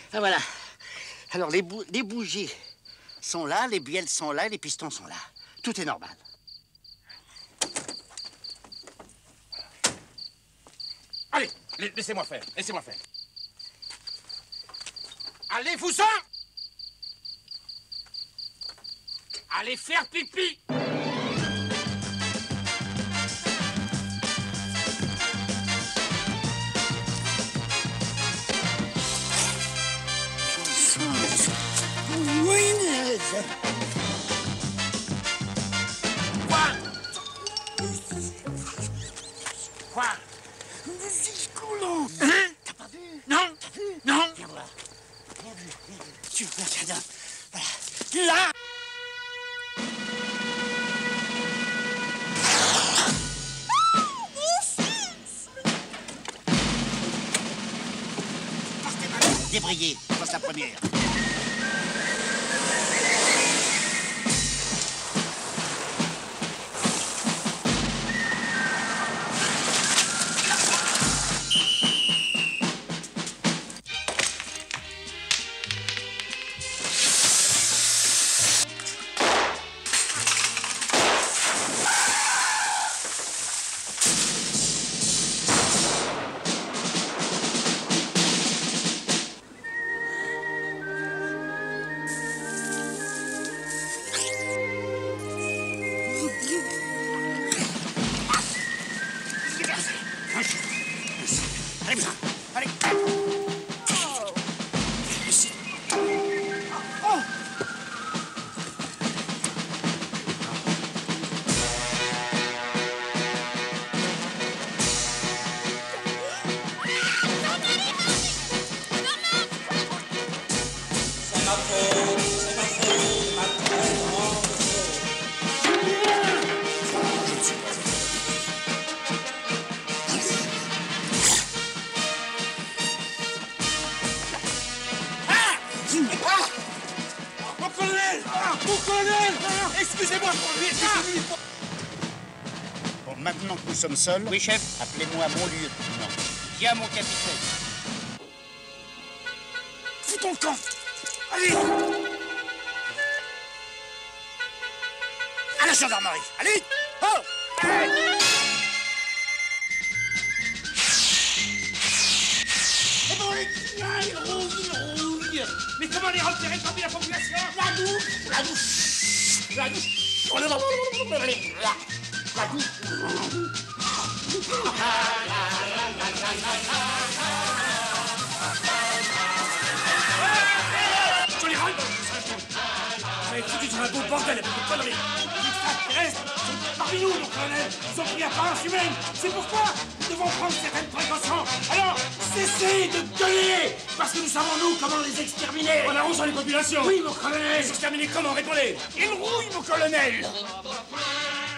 Ah, voilà. Alors, les bougies sont là, les bielles sont là, les pistons sont là. Tout est normal. Allez, laissez-moi faire, laissez-moi faire. Allez-vous-en! Allez faire pipi! Quoi? Quoi? Hein? T'as pas vu? Non? T'as vu? Non? Viens voir. Bien vu, bien vu. Tu vois, tiens, voilà. Là! Partez mal. Débrayez, passe la première. Allez, allez. Ici. Oh. Mon colonel! Excusez-moi pour lui! Bon, maintenant que nous sommes seuls... Oui, chef. Appelez-moi mon lieutenant. Bien, mon capitaine. Fous ton camp! Allez! À la gendarmerie! Allez! Oh! Allez! Et bon, les chiens, ils rouillent! Mais comment les repérer parmi la population? La douche! La douche! La douche! La douche! Je les râle! Vous avez foutu sur un beau bordel avec des conneries! Les extraterrestres sont parmi nous, mon colonel! Ils ont pris apparence humaine! C'est pourquoi nous devons prendre certaines précautions! Alors, cessez de gueuler! Parce que nous savons, nous, comment les exterminer! On a honte sur les populations! Oui, mon colonel! Les exterminer comment? Répondez! Ils rouillent, mon colonel!